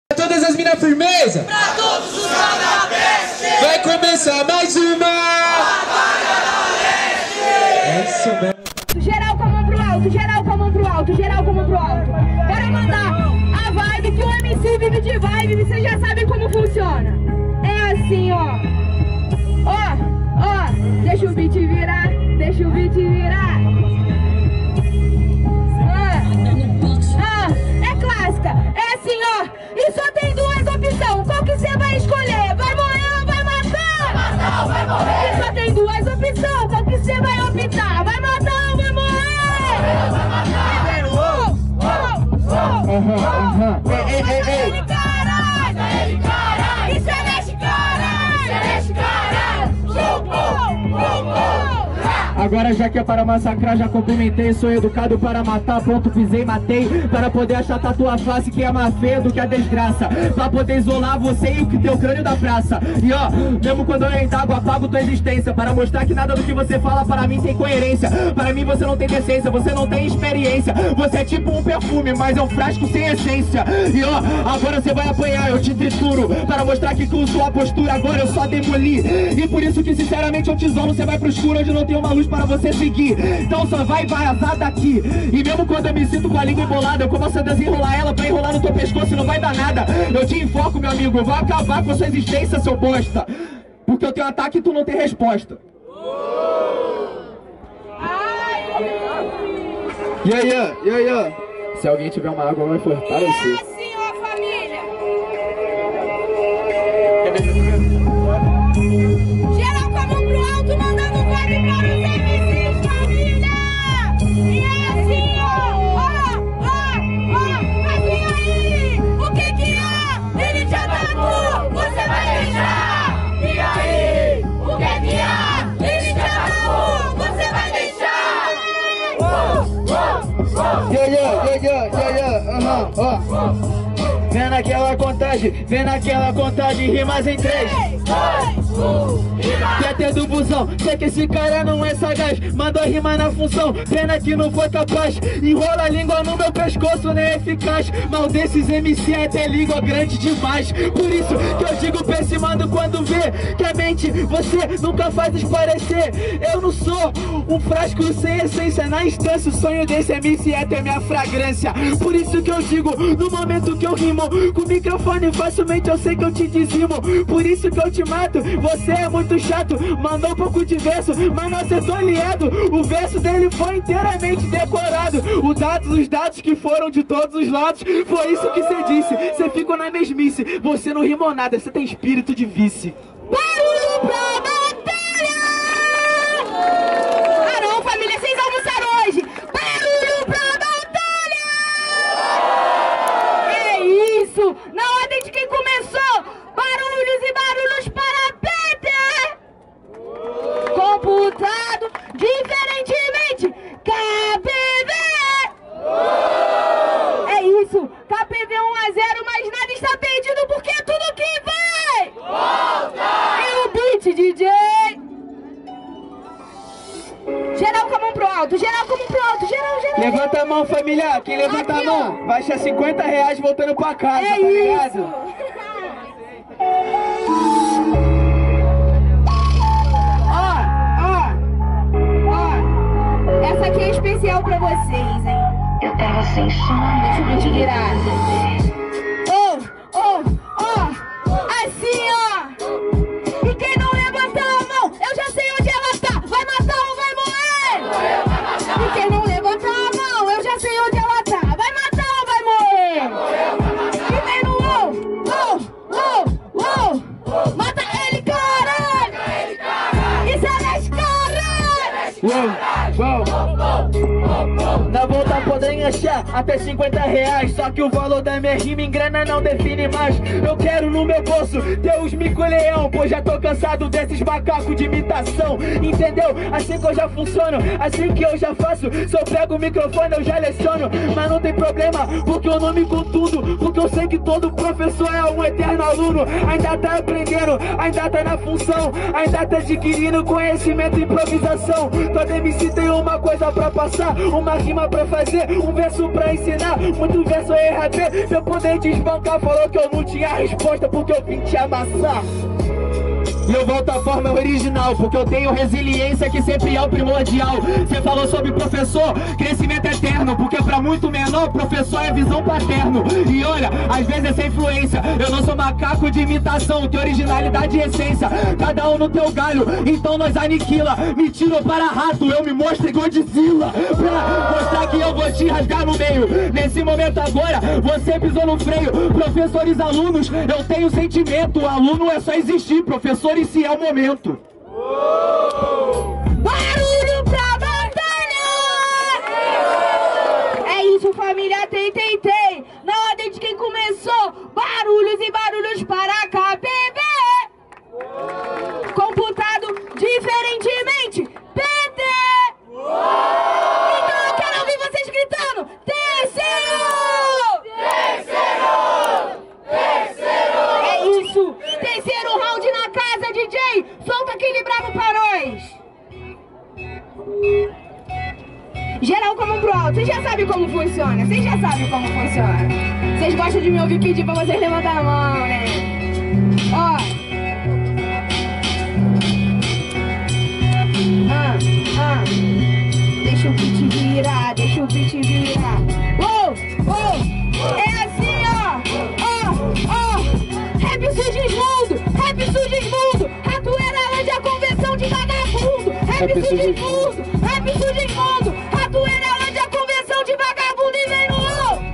Todas as minas firmeza. Pra todos os canabestes. Vai começar mais uma Batalha da Leste. É isso mesmo. Geral com a mão pro alto, geral com a mão pro alto, geral com a mão pro alto. Bora mandar a vibe, que o MC vive de vibe, vocês já sabem como funciona. É assim, ó. Ó, deixa o beat virar, deixa o beat virar. É clássica, é assim, ó. E só tem duas opções, qual que você vai escolher? Vai morrer ou vai matar? Vai matar ou vai morrer? E só tem duas opções, qual que você vai optar? Vai matar ou vai morrer? Vai matar. Ele caralho! E Celeste caralho! Celeste caralho! Agora já que é para massacrar, já cumprimentei. Sou educado para matar, ponto, pisei, matei. Para poder achatar tua face, que é mais feia do que a desgraça. Pra poder isolar você e o que teu crânio da praça. E ó, mesmo quando eu indago, apago tua existência. Para mostrar que nada do que você fala para mim tem coerência. Para mim você não tem decência, você não tem experiência. Você é tipo um perfume, mas é um frasco sem essência. E ó, agora você vai apanhar, eu te trituro. Para mostrar que com sua postura agora eu só demoli. E por isso que sinceramente eu te isono, você vai pro escuro onde não tem uma luz para você seguir. Então só vai vazar daqui. E mesmo quando eu me sinto com a língua embolada, eu começo a desenrolar ela pra enrolar no teu pescoço e não vai dar nada. Eu te enfoco, meu amigo, eu vou acabar com a sua existência, seu bosta. Porque eu tenho ataque e tu não tem resposta. Yeah. Se alguém tiver uma água vai fortalecer. É assim, ó, família. Geral com a mão pro alto, mandando vibe para os MCs, família! E é assim, ó! Mas e aí? O que é? Ele te atacou, você vai deixar! E aí? O que é? Ele te atacou, você vai deixar! Vem naquela contagem, rimas em 3, 2, 1, rima! Quer ter do busão, sei que esse cara não é sagaz. Mandou rima na função, pena que não foi capaz. Enrola a língua no meu pescoço, nem é eficaz. Mal desses MC é ter língua grande demais. Por isso que eu digo pra esse mano quando vê que a mente você nunca faz esclarecer. Eu não sou um frasco sem essência. Na instância o sonho desse MC é ter minha fragrância. Por isso que eu digo, no momento que eu rimo com o microfone facilmente eu sei que eu te dizimo. Por isso que eu te mato, você é muito chato. Mandou um pouco de verso, mas não acertou aliado. O verso dele foi inteiramente decorado. Os dados que foram de todos os lados. Foi isso que você disse, você ficou na mesmice. Você não rimou nada, você tem espírito de vice. Barulho pra batalha! Ah não, família, vocês almoçaram hoje! Barulho pra batalha! É isso! Na ordem de quem começou! Barulhos e barulhos para Peter! Computado diferentemente! KPV! É isso! KPV 1-0, mas nada está perdido porque é tudo que vai! Volta! E o beat, DJ! Geral com a mão pro alto, geral com a mão pro alto, geral. Levanta a mão, família. Quem levanta Aqui, a mão, baixa R$50 voltando pra casa, É tá ligado? isso! Ó, essa aqui é especial pra vocês, hein? Eu tava sem sono. Deixa eu me tirar. Assim, ó. E quem não levantar a mão, eu já sei onde ela tá. Vai matar ou vai morrer? E quem não levantar a mão, eu já sei onde ela tá. Vai matar ou vai morrer? E vem no mata ele, caralho! E Celeste, caralho! Na volta podem achar até R$50, só que o valor da minha rima em grana não define mais. Eu quero no meu bolso ter os mico-leão, pois já tô cansado desses macacos de imitação. Entendeu? Assim que eu já funciono, assim que eu já faço. Se eu pego o microfone eu já leciono. Mas não tem problema, porque eu não me contundo. Porque eu sei que todo professor é um eterno aluno. Ainda tá aprendendo, ainda tá na função, ainda tá adquirindo conhecimento e improvisação. Todo MC tem uma coisa pra passar, uma rima pra fazer, um verso pra ensinar, muito verso em rap. Pra eu poder desbancar, falou que eu não tinha resposta porque eu vim te amassar. E eu volto à forma original, porque eu tenho resiliência que sempre é o primordial. Você falou sobre professor, crescimento eterno, porque pra muito menor, professor é visão paterno. E olha, às vezes essa influência, eu não sou macaco de imitação, tenho originalidade e essência, cada um no teu galho, então nós aniquila. Me tiro para rato, eu me mostro Godzilla, pra mostrar que eu vou te rasgar no meio. Nesse momento agora, você pisou no freio. Professores, alunos, eu tenho sentimento. O aluno é só existir, professor, esse é o momento. Barulho pra batalha! É isso, família, tem. Na ordem de quem começou, barulhos e barulhos para KBB. Computado diferentemente, PT. Então eu quero ouvir vocês gritando, terceiro! É isso, terceiro round na casa, DJ. Solta aquele bravo pra nós. Geral como pro alto, vocês já sabem como funciona. Vocês gostam de me ouvir pedir pra vocês levantar a mão, né? Ó. Deixa o beat virar. É assim, ó. Rap Sugismundo. Ratoeiralândia, a convenção de vagabundo. Rap Sugismundo. Ratoeiralândia, a convenção de vagabundo. E vem no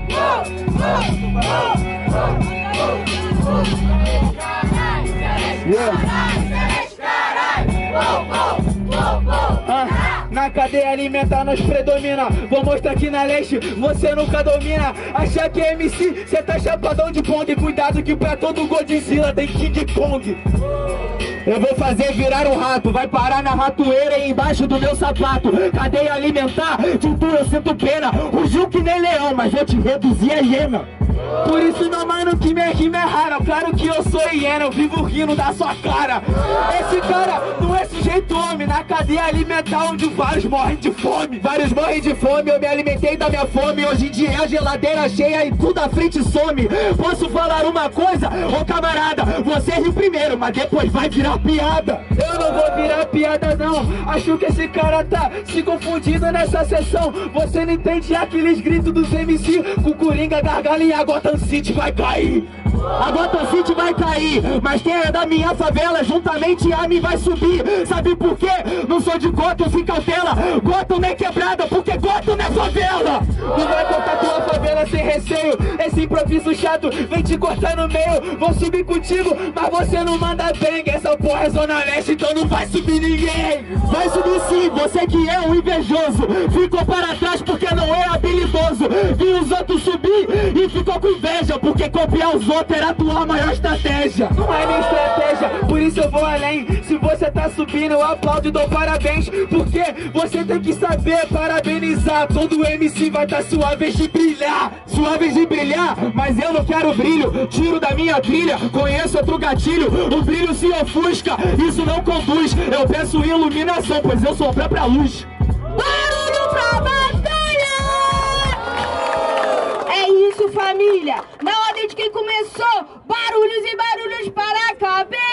Na cadeia alimentar nós predomina. Vou mostrar aqui na leste, você nunca domina. Achar que é MC, cê tá chapadão de Pong. Cuidado que pra todo Godzilla tem King Kong. Eu vou fazer virar um rato, vai parar na ratoeira e embaixo do meu sapato. Cadeia alimentar, de tu eu sinto pena. Rugiu que nem leão, mas vou te reduzir a hiena. Por isso não, mano, que minha rima é rara. Claro que eu sou hiena, eu vivo rindo da sua cara. Esse cara não é sujeito homem. Na cadeia alimentar onde vários morrem de fome. Eu me alimentei da minha fome. Hoje em dia a geladeira cheia e tudo à frente some. Posso falar uma coisa, ô camarada? Você riu primeiro, mas depois vai virar piada. Eu não vou virar piada não. Acho que esse cara tá se confundindo nessa sessão. Você não entende aqueles gritos dos MC com Coringa, gargalo e a Gotham City vai cair. A Gotham City vai cair, mas quem é da minha favela juntamente a mim vai subir. Sabe por quê? Não sou de Gotham, sem cautela. Gotham não é quebrada, porque Gotham não é favela. Tu vai cortar tua favela sem receio. Esse improviso chato vem te cortar no meio. Vou subir contigo, mas você não manda bem. Essa porra é Zona Leste, então não vai subir ninguém. Vai subir sim, você que é um invejoso. Ficou para trás porque não é habilidoso. Viu os outros subir e ficou com inveja, porque copiar os outros era a tua maior estratégia. Não é minha estratégia, por isso eu vou além. Se você tá subindo, eu aplaudo e dou parabéns, porque você tem que saber parabenizar. Todo MC vai tá sua vez de brilhar. Sua vez de brilhar, mas eu não quero brilho. Tiro da minha trilha, conheço outro gatilho. O brilho se ofusca, isso não conduz. Eu peço iluminação, pois eu sou a própria luz. Barulho pra batalha! É isso, família. Na ordem de quem começou, barulhos e barulhos para KBB.